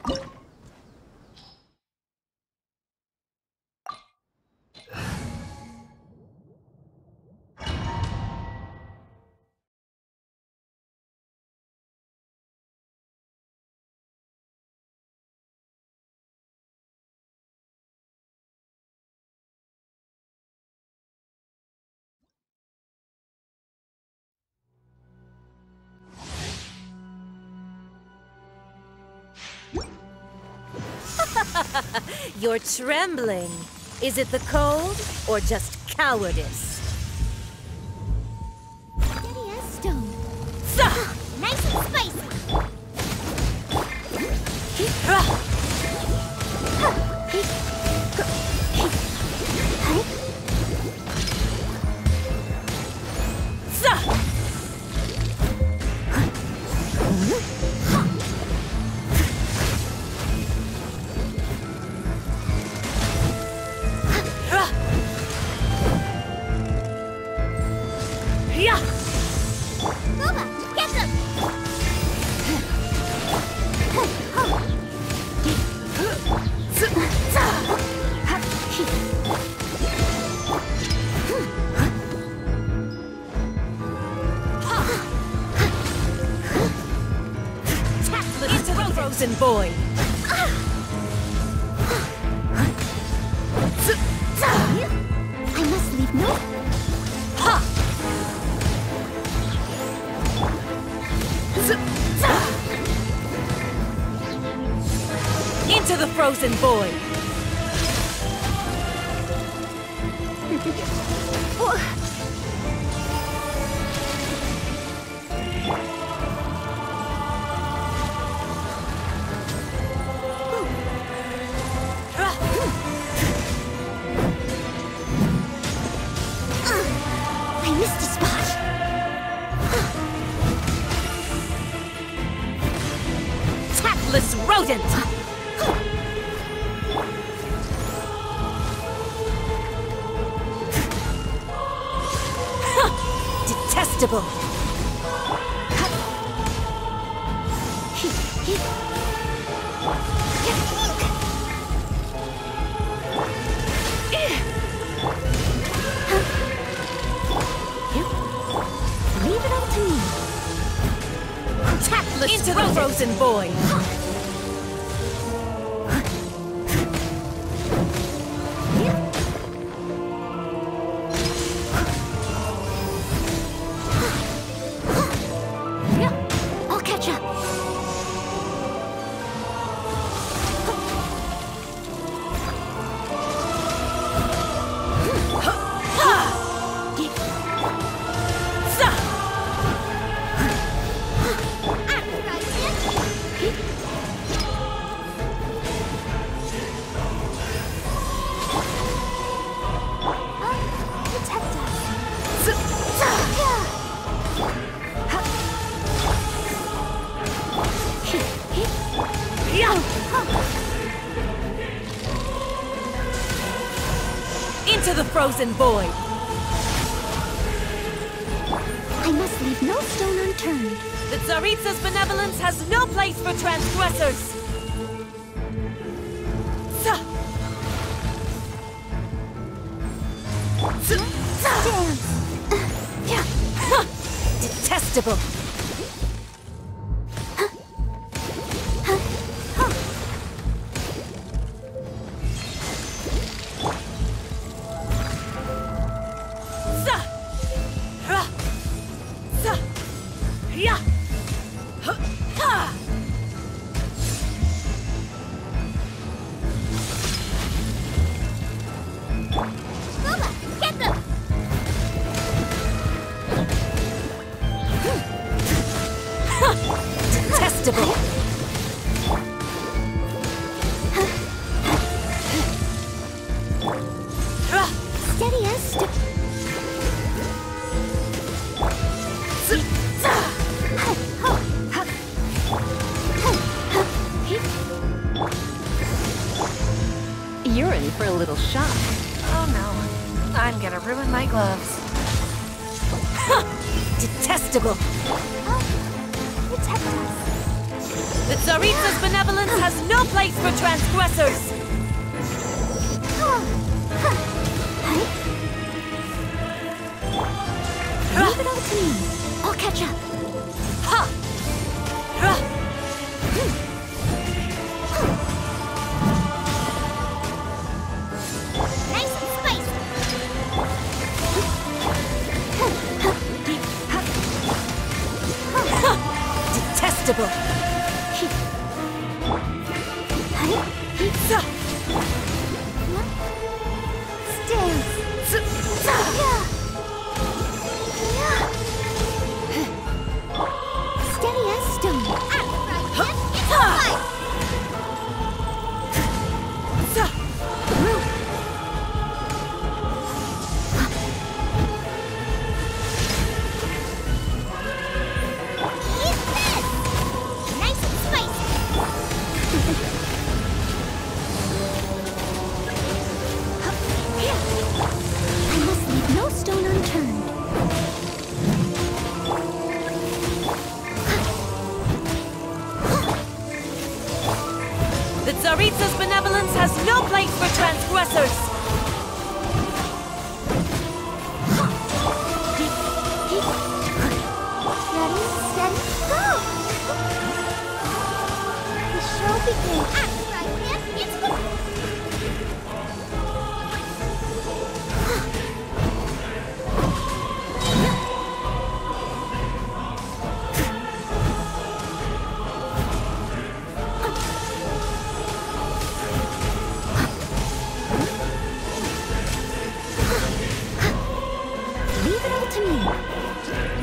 You're trembling. Is it the cold or just cowardice? Steady as stone. Nice and spicy. Frozen boy. I must leave no. Into the frozen boy. I missed a spot. Tactless rodent! Detestable! Leave it all to me. Tactless into the frozen boy! I'll catch up. Into the frozen boy! I must leave no stone unturned. The Tsaritsa's benevolence has no place for transgressors! Detestable! Detestable! Steady as stone. You're in for a little shock. Oh no, I'm gonna ruin my gloves. Detestable! Protect us. The Tsaritsa's benevolence has no place for transgressors! Leave it all to me. I'll catch up. Ha! Nice and spicy. Detestable! Steady as stone. Nice and spicy. I must leave no stone unturned. The Tsaritsa's benevolence has no place for transgressors! Ready, steady, go! The show begins. Act right, man. It's leave it all to me.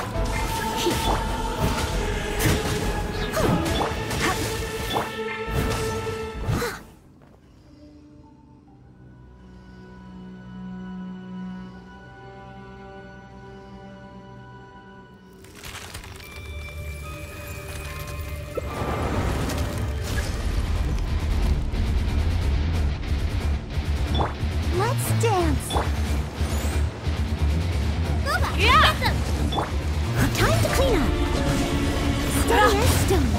Let's dance. Yeah! Time to clean up. Steady as stone.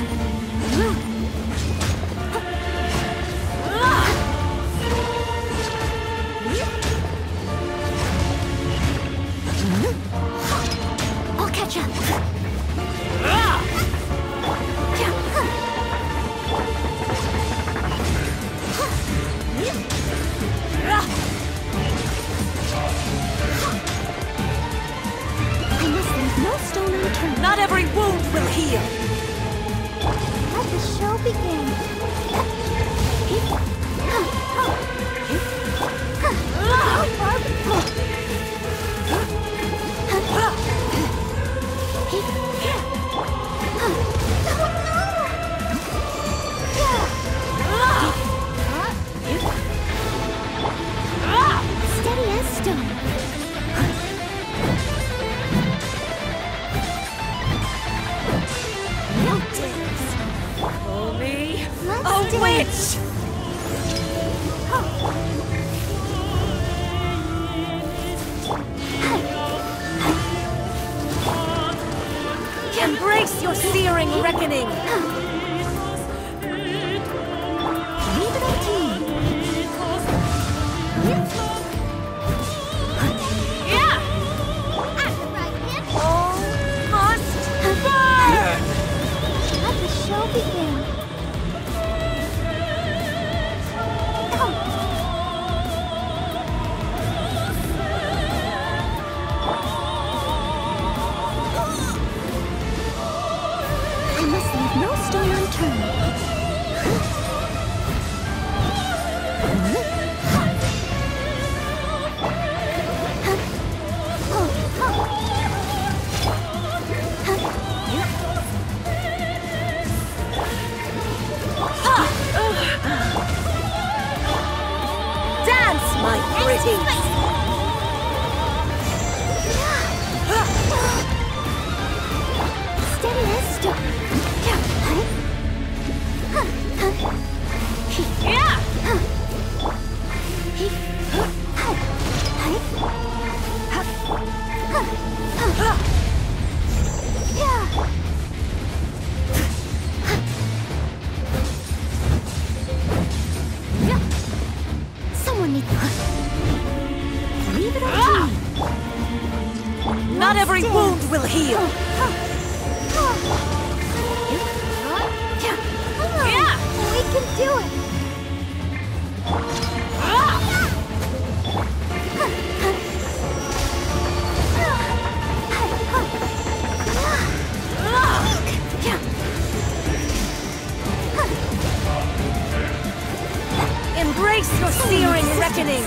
I'll catch up. I must leave no stone unturned. Not every wound will heal! Let the show begin. Steady as stone. No dance! Call me Let's a dance. witch! Embrace your searing reckoning! Leave it all to me. Yeah! Act right, man. All must burn! Let the show begin. I must leave no stone unturned. Dance, my pretty! Steady as stone. heal. Yeah, we can do it. Embrace your searing reckoning.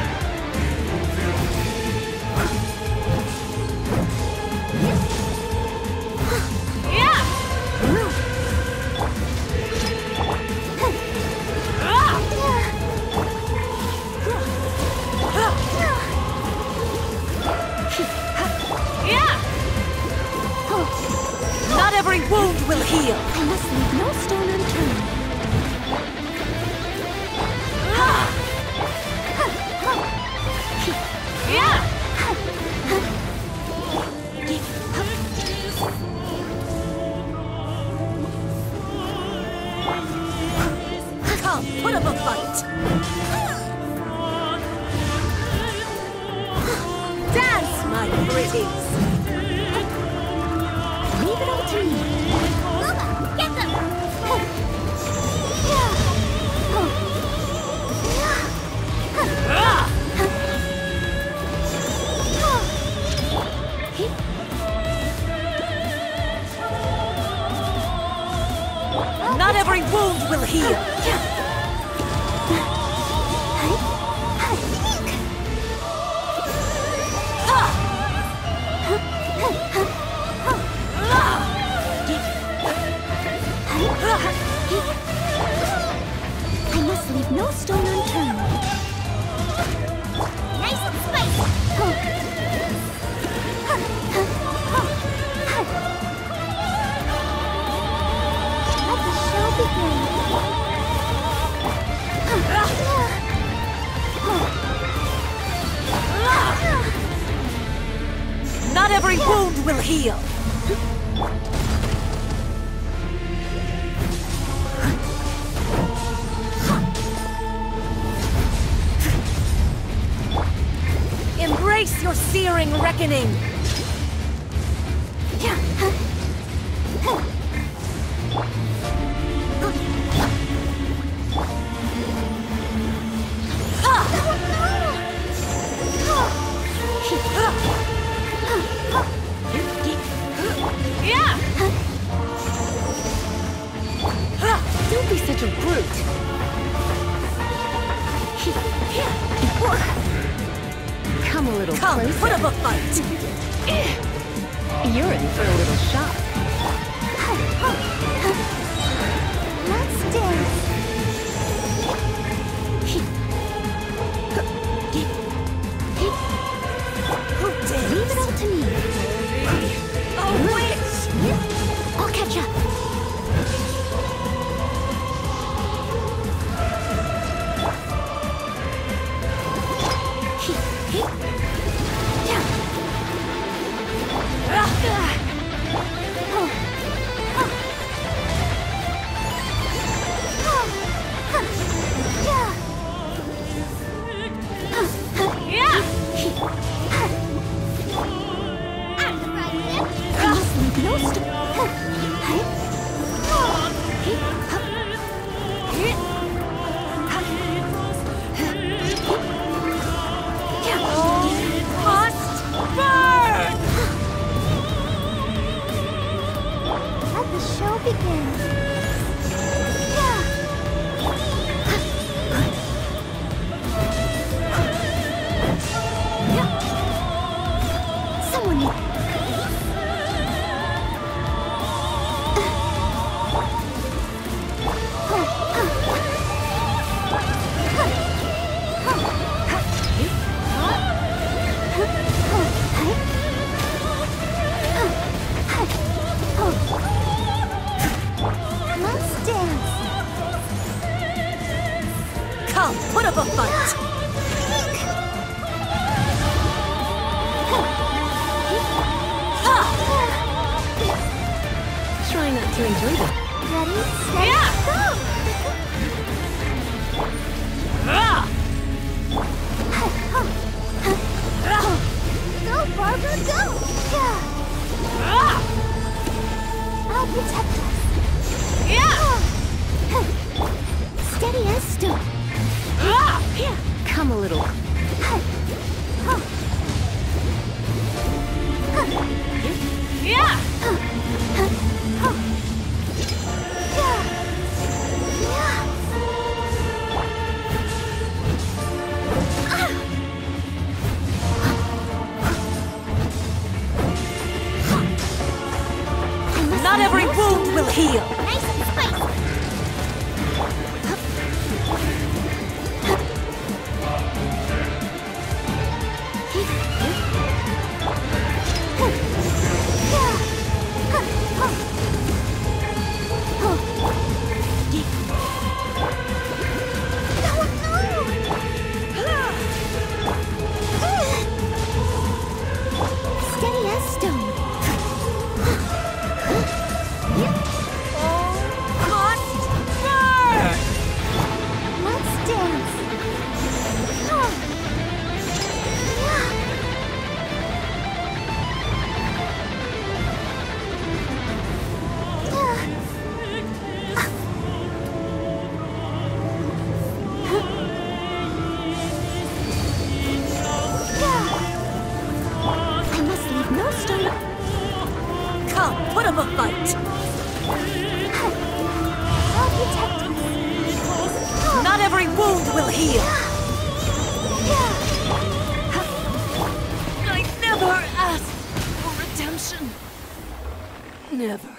Not every wound will heal. I must leave no stone unturned. Come, put up a fight. Dance, my pretties. Leave it all to me. Luma, get them! Not every wound will heal. I must leave no stone unturned. Nice and spicy. Let the show begin. Not every wound will heal. Embrace your searing reckoning. Don't be such a brute. Come a little Come, closer. put up a fight. You're in for a little shock. Let's dance. Who did? Leave it all to me. Oh, witch! I'll catch up. Come, put up a fight. Try not to enjoy them. Ready, set, go! Go, Barbara, go! wound will heal. I never asked for redemption. Never.